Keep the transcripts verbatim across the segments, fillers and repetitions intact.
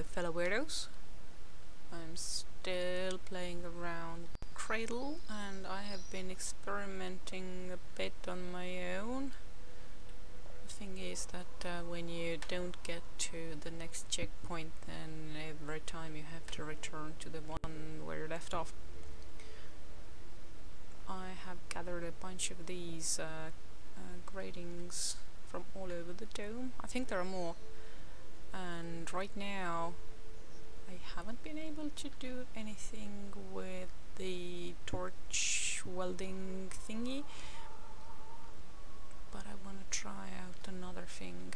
fellow weirdos. I'm still playing around Cradle, and I have been experimenting a bit on my own. The thing is that uh, when you don't get to the next checkpoint, then every time you have to return to the one where you left off. I have gathered a bunch of these uh, uh, gratings from all over the dome. I think there are more. And right now I haven't been able to do anything with the torch welding thingy, but I want to try out another thing.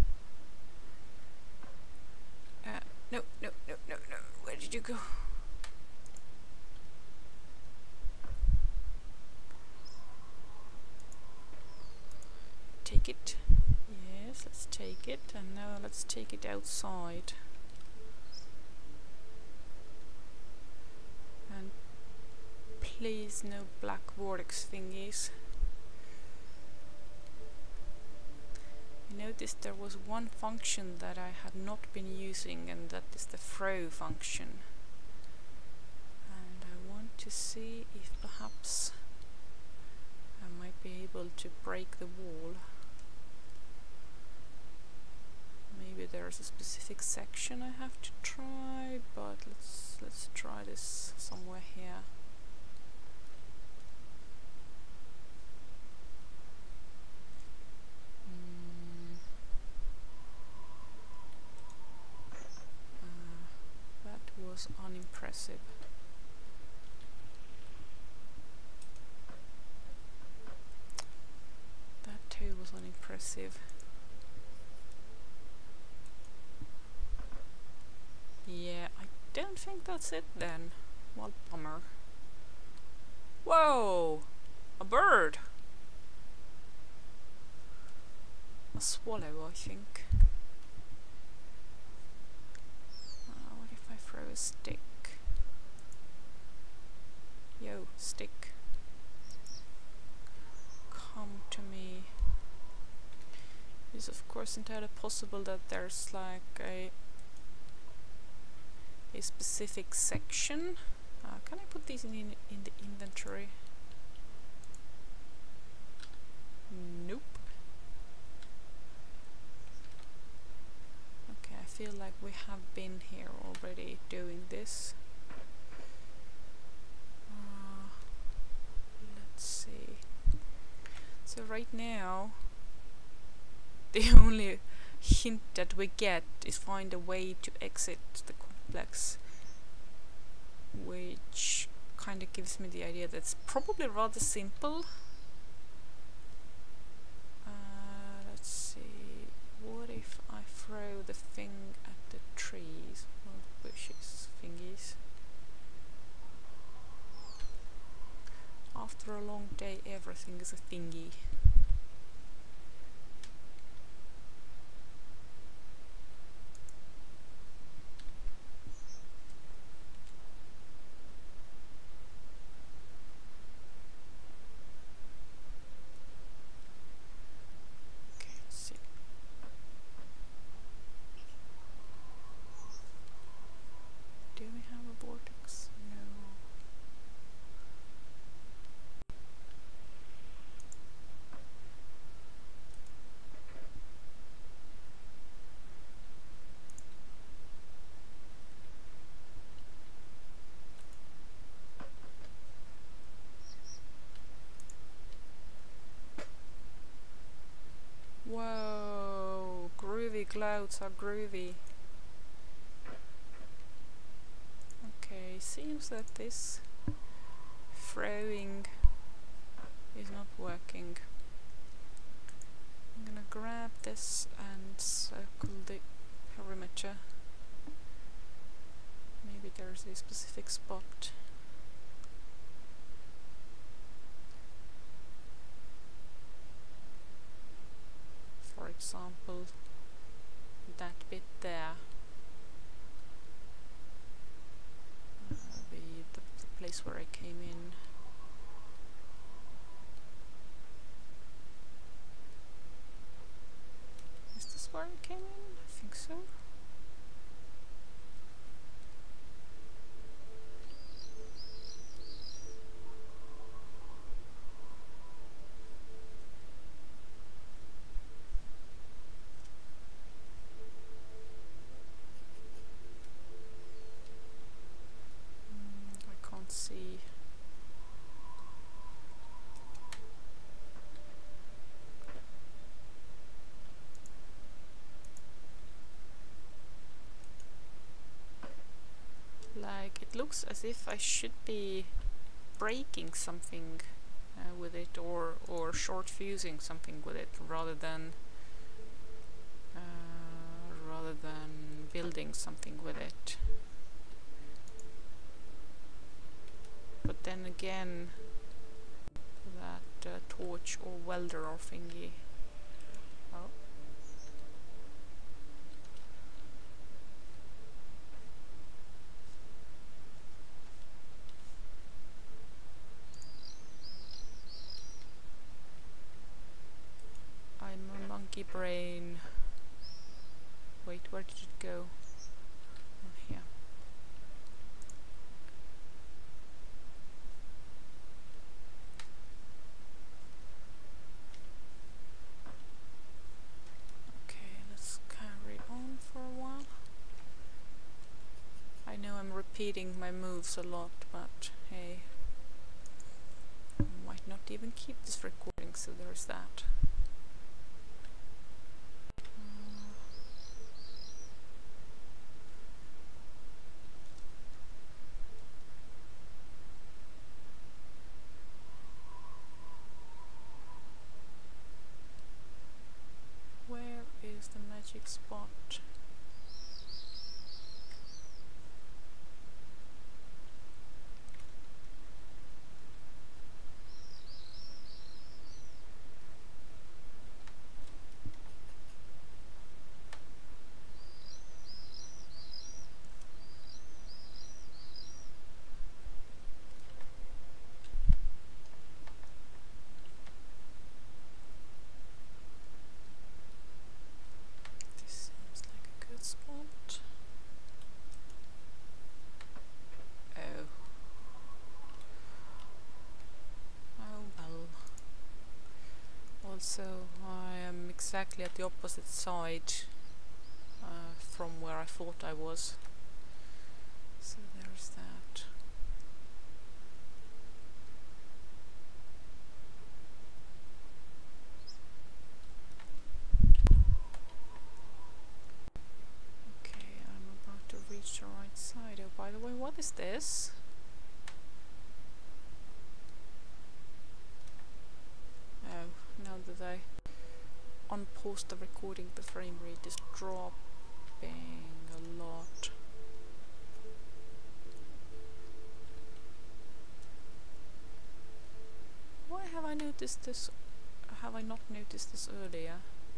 Uh, no, no, no, no, no, where did you go? Take it. Yes, let's take it, and now let's take it outside. And please no black vortex thingies. I noticed there was one function that I had not been using, and that is the throw function. And I want to see if perhaps I might be able to break the wall. Maybe there's a specific section I have to try, but let's let's try this somewhere here. Mm. Uh, that was unimpressive. That too was unimpressive. Yeah, I don't think that's it then. Well, bummer. Whoa! A bird! A swallow, I think. Uh, what if I throw a stick? Yo, stick. Come to me. It's of course entirely possible that there's like a a specific section. Uh, can I put these in, in in the inventory? Nope. Okay, I feel like we have been here already doing this. Uh, let's see. So right now the only hint that we get is find a way to exit the complex, which kind of gives me the idea that it's probably rather simple. Uh, let's see, what if I throw the thing at the trees or bushes thingies? After a long day, everything is a thingy. Whoa, groovy clouds are groovy. Okay, seems that this throwing is not working. I'm gonna grab this and circle the perimeter. Maybe there's a specific spot. For example, that bit there. Uh, the, the, the place where I came in. Is this where I came in? I think so. it looks as if I should be breaking something uh, with it, or or short fusing something with it, rather than uh, rather than building something with it. But then again, that uh, torch or welder or thingy. Oh. I'm a monkey brain. Wait, where did it go? Oh, here. Okay, let's carry on for a while. I know I'm repeating my moves a lot, but hey, I might not even keep this recording, so there's that. Where is the magic spot? Spot. Oh. Oh well. Also, I am exactly at the opposite side uh, from where I thought I was. So there's that. To reach the right side. Oh, by the way, what is this? Oh, now that I unpause the recording, the frame rate is dropping a lot. Why have I noticed this? Have I not noticed this earlier?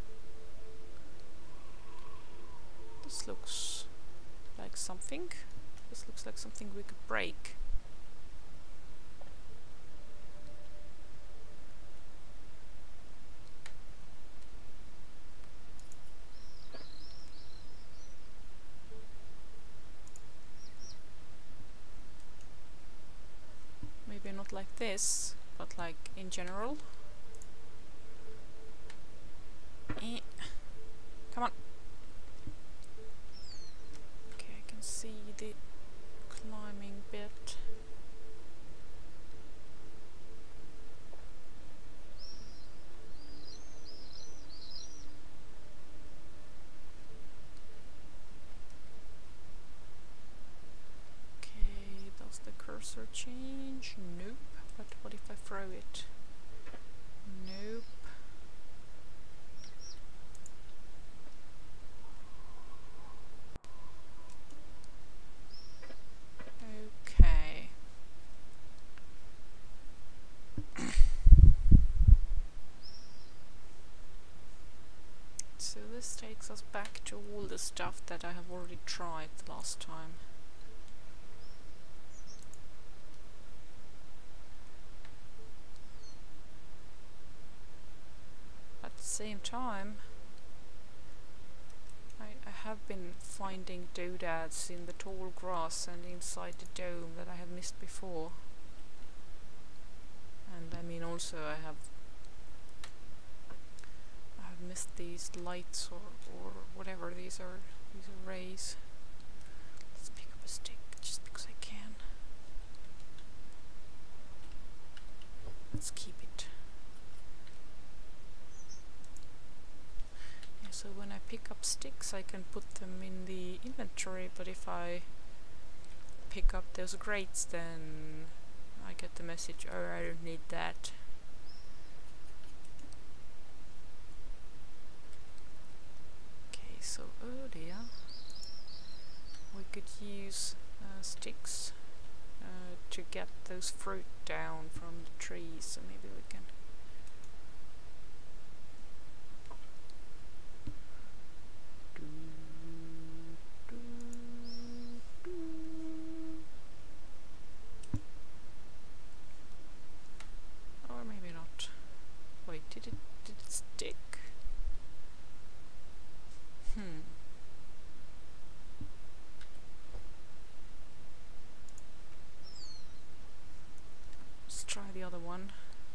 This looks like something. This looks like something we could break. Maybe not like this, but like in general. Eh. Come on. See the climbing bit. Okay, does the cursor change? Nope. But what if I throw it? Nope. Okay. So this takes us back to all the stuff that I have already tried the last time. At the same time, I, I have been finding doodads in the tall grass and inside the dome that I have missed before. And I mean also I have I have missed these lights or, or whatever these are, these are rays. Let's pick up a stick just because I can. Let's keep it. Yeah, so when I pick up sticks I can put them in the inventory, but if I pick up those grates, then I get the message, oh, I don't need that. Okay, so earlier we could use uh, sticks uh, to get those fruit down from the trees, so maybe we can Did it, did it stick? Hmm. Let's try the other one.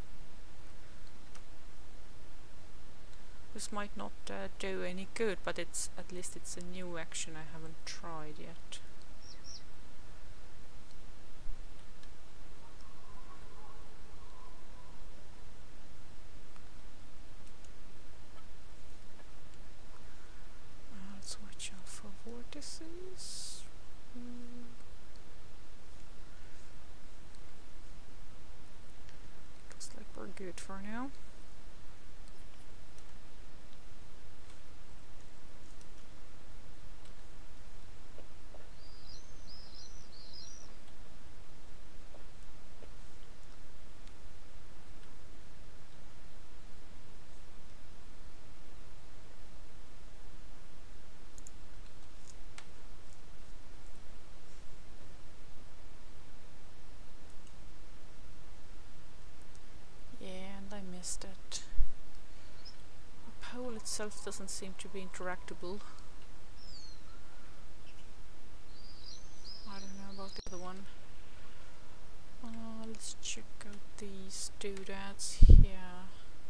This might not uh, do any good, but it's at least it's a new action I haven't tried yet. Watch out for vortices. Mm. Looks like we're good for now. It. The pole itself doesn't seem to be interactable. I don't know about the other one. Uh, let's check out these doodads here.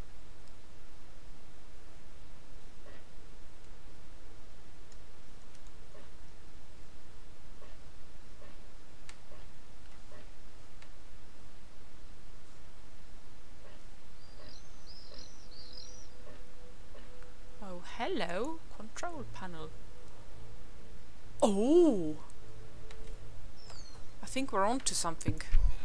Hello, control panel. Oh! I think we're on to something.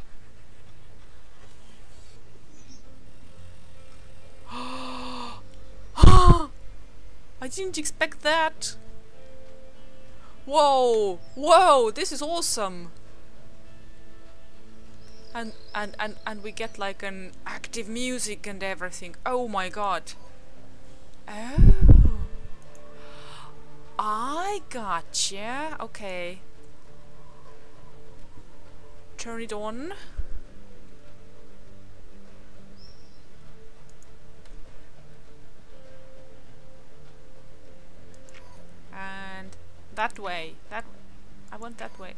I didn't expect that! Whoa! Whoa! This is awesome! And, and, and, and we get like an active music and everything. Oh my god. Oh. I gotcha. Okay. Turn it on. And that way. That I want that way.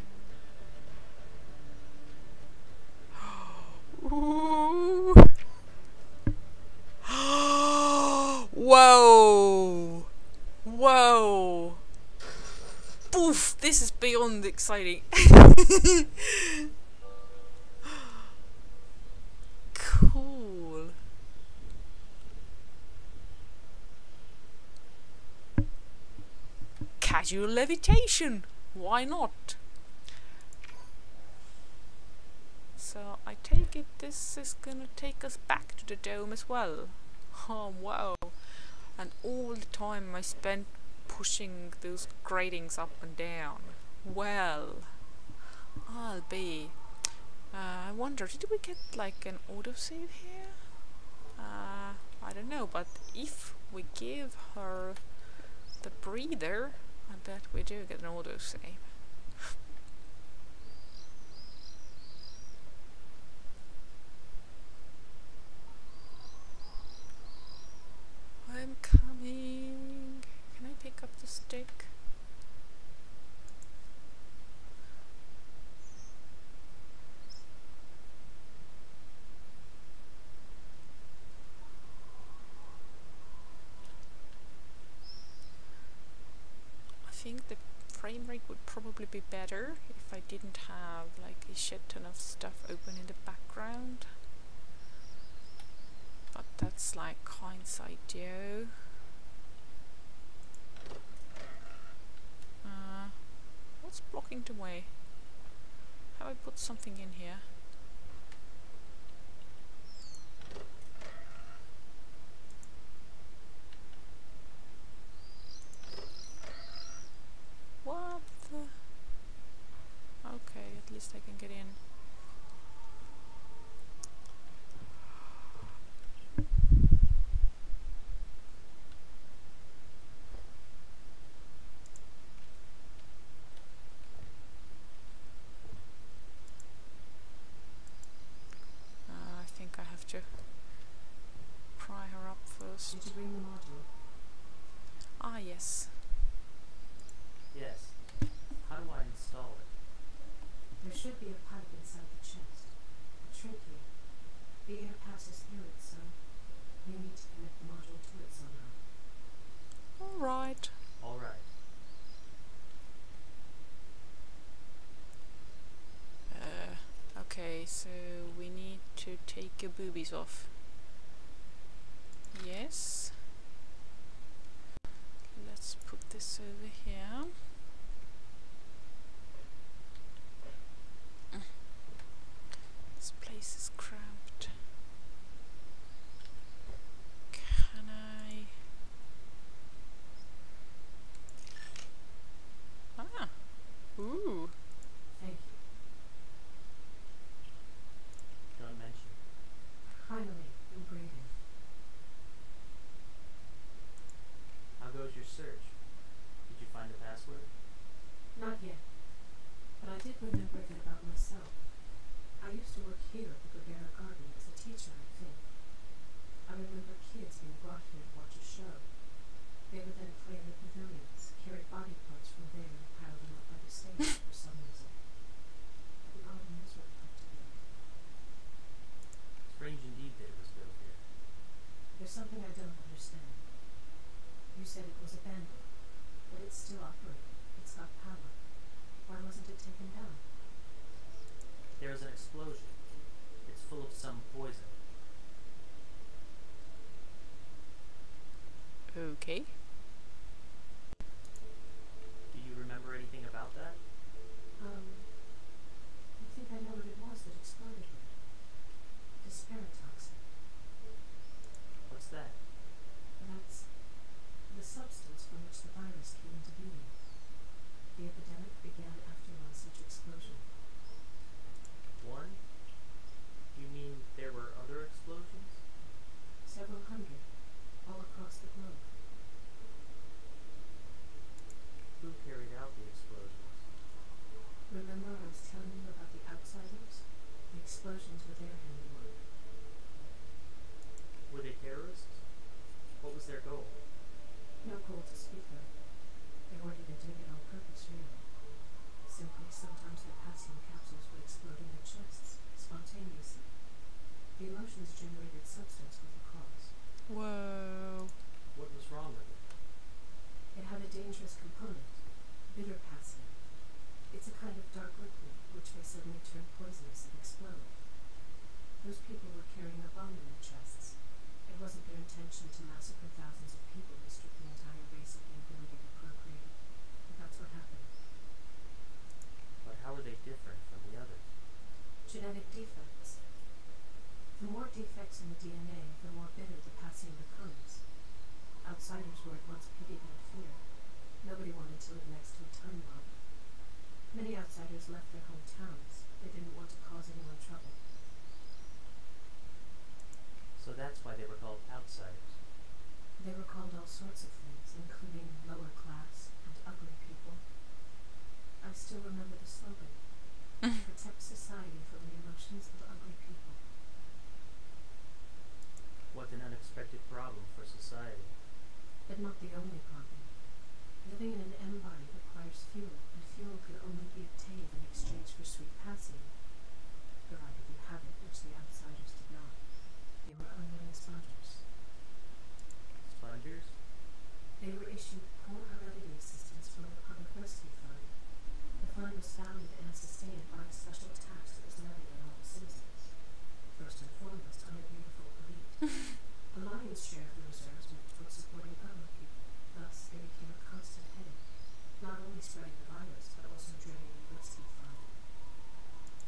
Whoa! Whoa! Poof! This is beyond exciting. Cool. Casual levitation. Why not? So I take it this is gonna take us back to the dome as well. Oh wow. And all the time I spent pushing those gratings up and down. Well, I'll be. Uh, I wonder, did we get like an autosave here? Uh, I don't know, but if we give her the breather, I bet we do get an autosave. I'm coming. Can I pick up the stick? I think the frame rate would probably be better if I didn't have like a shit ton of stuff open in the background. But that's like hindsight, yo. Uh, what's blocking the way? Have I put something in here? What the? Okay, at least I can get in. Uh, I think I have to pry her up first. Did you bring the module? Ah, yes. Yes. How do I install it? There should be a pipe inside the chest. A trachea. The air passes through it, so you need to connect the module to it somehow. Alright. All right. Uh, okay, so we need to take your boobies off. Yes. Let's put this over here. Mm. This place is cramped. Can I? Ah. Ooh. Thank you. Don't mention. Finally, you breathing. How goes your search? Did you find the password? Not yet. But I did remember a bit about myself. I used to work here at the Gregara Garden as a teacher, I think. I remember kids being brought here to watch a show. They would then play in the pavilions, carried body parts from there and piled them up by the stage for some reason. The odd amusement park together. Strange indeed that it was built here. There's something I don't understand. You said it was abandoned, but it's still operating. It's got power. Why wasn't it taken down? There was an explosion. It's full of some poison. Okay. Do you remember anything about that? Um, I think I know what it was that exploded here. Disparatoxin. What's that? That's the substance from which the virus came into being. The epidemic began after one such explosion. One? You mean there were other explosions? Several hundred, all across the globe. Who carried out the explosions? Remember I was telling you about the outsiders? The explosions were their handiwork. Were they terrorists? What was their goal? No goal to speak of. They weren't even doing it on purpose, really. Simply, sometimes their potassium capsules would explode in their chests, spontaneously. The emotions generated substance with the cause. Whoa. What was wrong with it? It had a dangerous component, bitter potassium. It's a kind of dark liquid which may suddenly turn poisonous and explode. Those people were carrying a bomb in their chests. It wasn't their intention to massacre thousands of people and strip the entire race of the ability to procreate. But that's what happened. But how were they different from the others? Genetic defects. The more defects in the D N A, the more bitter the potassium becomes. Outsiders were at once pitied and feared. Nobody wanted to live next to a time bomb. Many outsiders left their hometowns. They didn't want to cause anyone trouble. So that's why they were called outsiders. They were called all sorts of things, and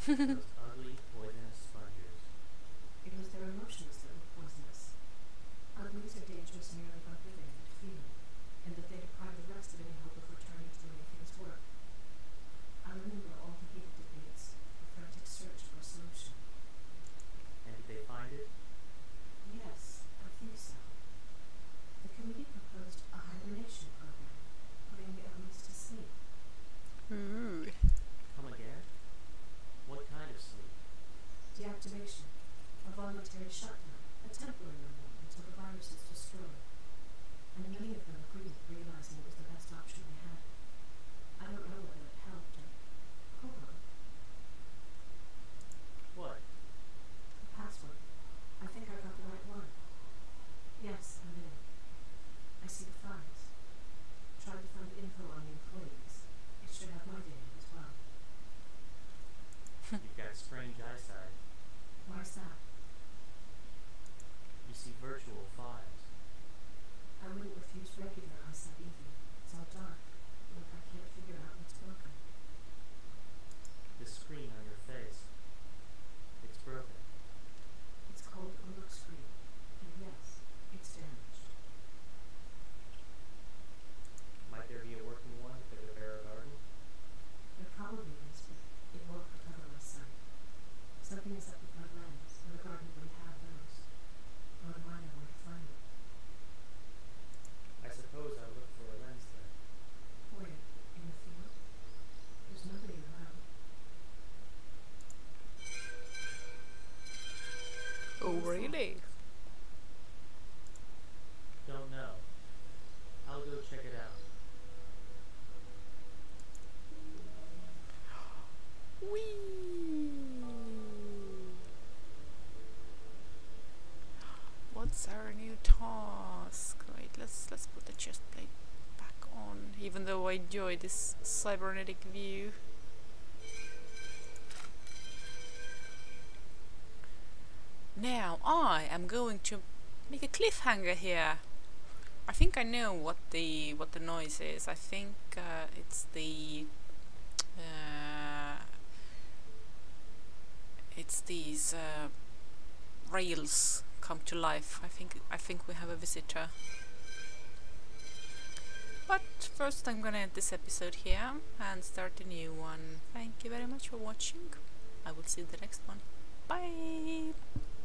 Those ugly, poisonous sponges. It was their emotions that were poisonous. Uglies are dangerous merely by living and feeling, and that they deprive the rest of any hope of returning to the way things were. I remember all the heated debates, the frantic search for a solution. And did they find it? Yes, I think so. The committee proposed a hibernation program, putting the elements to sleep. Ooh. Come again? What kind of sleep? Deactivation, a voluntary shutdown, a temporary one until the virus is destroyed. And many of them agreed, realizing it was the best option they had. I don't know whether it helped or... Hold on. What? The password. I think I got the right one. Yes, I'm in. I see the files. Tried to find info on the employees. It should have my data as well. You've got strange eyesight. Why's that? You see virtual files. I wouldn't refuse regular eyesight either. It's all dark. Look, I can't figure out what's broken. The screen on your face. It's broken. It's called a look screen. And yes, it's damaged. Might there be a working one for the Vera Garden? There probably is, but it won't recover my sight. Something is up with my lens, and the garden wouldn't have those. Nor do I know where to find it. I suppose I'll look for a lens then. Where? In the field? There's nobody around. Oh, really? Don't know. I'll go check it out. Whee! What's our new task? Wait, let's let's put the chest plate back on. Even though I enjoy this cybernetic view. Now I am going to make a cliffhanger here. I think I know what the what the noise is. I think uh, it's the uh, it's these uh, rails come to life. I think I think we have a visitor. But first I'm gonna end this episode here and start a new one. Thank you very much for watching. I will see you in the next one. Bye!